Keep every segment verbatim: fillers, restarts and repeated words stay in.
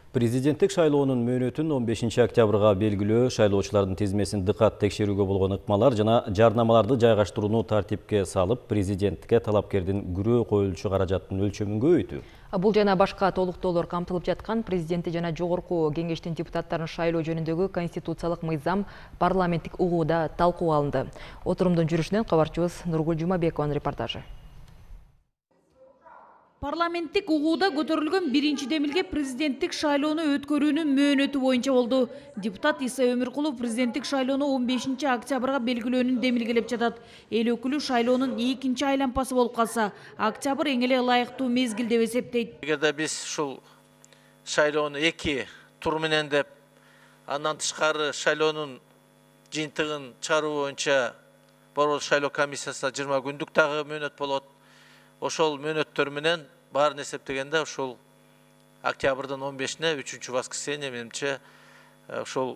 Президенттик шайлоонун мөөнөтүн он бешинчи октябрга белгилөө, шайлоочулардын тизмесин дыкат текшерүүгө болгон ыкмалар жана жарнамаларды жайгаштырууну тартипке салып, президенттикке талапкердин күрөө коюлчу каражаттын өлчөмүн көбөйтүү. Бул жана башка толуктоолор камтылып жаткан президенти жана жогорку кеңештин депутаттарын шайлоо жөнүндөгү конституциялык мыйзам парламенттик угууда талкууга алынды. Отурумдун жүрүшүнөн кабарчыбыз Нургул Жумабекованын репортажы. Парламенттик угууда көтөрүлгөн биринчи демилге президенттик шайлоону өткөрүүнүн мөөнөтү боюнча болду. Депутат Иса Өмүркулов президенттик шайлоону он бешинчи октябрга белгилөөнүн демилгелеп жатат. Эл өкүлү шайлоонун экинчи айланпасы болуп калса, октябрь эң эле ылайыктуу мезгил деп эсептейт. Эгерде биз ушул шайлоону эки тур менен деп, андан тышкары шайлоонун жыйынтыгын чыгаруу боюнча Борбор шайлоо комиссиясына жыйырма күндүк дагы мөөнөт болот. Ошол мөөнөттөр менен баарын эсептегенде ошол октябрдын он бешине үчүнчү воскресенье менимче ошол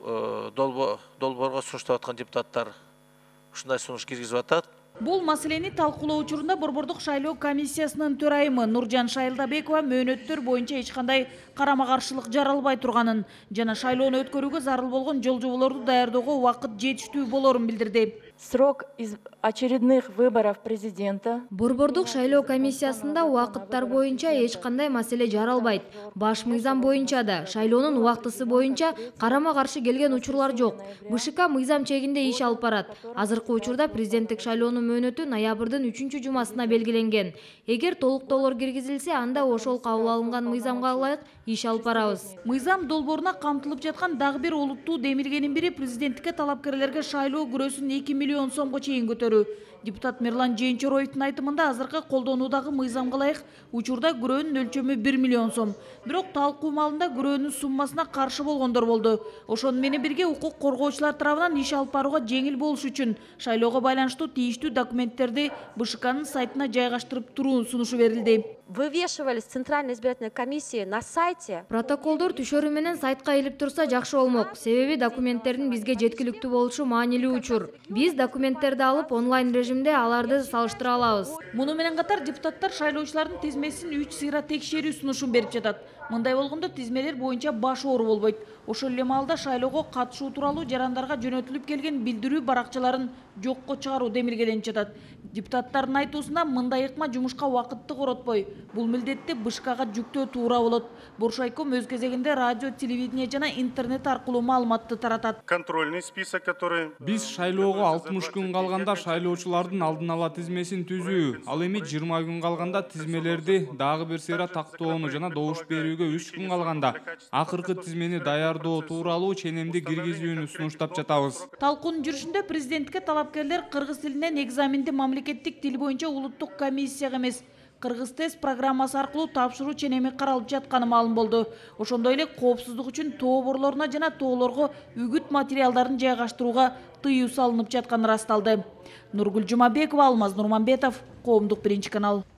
долбоорго сунуштап аткан депутаттар ушундай сунуш киргизип атат. Бул маселени талкуулоо учурунда Борбордук шайлоо комиссиясынын төрайымы Нуржан Шайылдабекова мөөнөттөр боюнча эч кандай карама-каршылык жаралбай турганын жана шайлоону өткөрүүгө зарыл болгон жол жоболорду даярдоого убакыт жетиштүү болорун билдирди. Срок из очередных выборов президента. Борбордук шайлоо комиссиясында убакыттар боюнча эч кандай маселе жаралбайт. Баш мыйзам боюнча да, шайлоонун убактысы боюнча карама-каршы келген учурлар жок. БШК мыйзам чегинде иш алып барат. Азыркы учурда президенттик шайлоонун мөөнөтү ноябрдын үчүнчү жумасына белгиленген. Эгер толуктоолор киргизилсе, анда ошол кабыл алынган мыйзамга ылайык иш алып барабыз. Мыйзам долбооруна камтылып жаткан дагы бир олуттуу демилгенин бири президенттикке талапкерлерге шайлоо күрөсүн эки миллион сомго чейин көтөрүү. Депутат Мирлан Жээнчороевдун айтымында азыркы колдонуудагы мыйзамга ылайык учурда күрөөнүн өлчөмү бир миллион сом. Бирок талкуу маалында күрөөнүн суммасына каршы болгондор болду. Ошону менен бирге укук коргоочулар тарабынан иш алып барууга жеңил болуш үчүн шайлоого байланыштуу тийиштүү документтерди БШКнын сайтына жайгаштырып туруунун сунушу берилди. Вывешивались Центральной избирательной комиссии на сайте. Протоколдор түшөрү менен сайтка илип турса жакшы болмок. Себеби документтердин бизге жеткиликтүү болушу маанилүү учур. Биз документтерди алып онлайн режимде аларды салыштыра алабыз. Муну менен катар депутаттар шайлоочулардын тизмесин үч сыйра текшерүү сунушун берип жатат. Мындай болгондо тизмелер боюнча баш оору болбойт. Ошол эле маалда шайлоого катышуу тууралуу жарандарга жөнөтүлүп келген билдирүү баракчаларын жокко чыгаруу демилгеленип жатат. Депутаттардын айтуусунда мындай ыкма жумушка убакытты коротпой, бул милдетти БШКга жүктөө туура болот. Боршайком өз кезегинде радио, телевидение жана интернет аркылуу маалыматты таратат. Контрольный список, который биз шайлоого алтымыш күн калганда шайлоочулардын алдын ала тизмесин түзүү, ал эми жыйырма күн калганда тизмелерди дагы бир сыйра тактоону жана добуш берүүгө үч күн калганда акыркы тизмени даярдоо тууралуу ченемди киргизүүнү сунуштап жатабыз. Талкуунун жүрүшүндө президентке талапкерлер кыргыз тилинен экзаменди мамлекеттик тил боюнча улуттук комиссияга эмес, Кыргыз тест программасы аркылуу тапшыруу ченеми каралып жатканы маалым болду. Ошондой эле коопсуздук үчүн тоо борлоруна жана тоолорго үгүт материалдарын жайгаштырууга тыюу салынып жатканы ырасталды. Нургул Жумабекова, Алмаз Нурманбетов, Коомдук биринчи канал.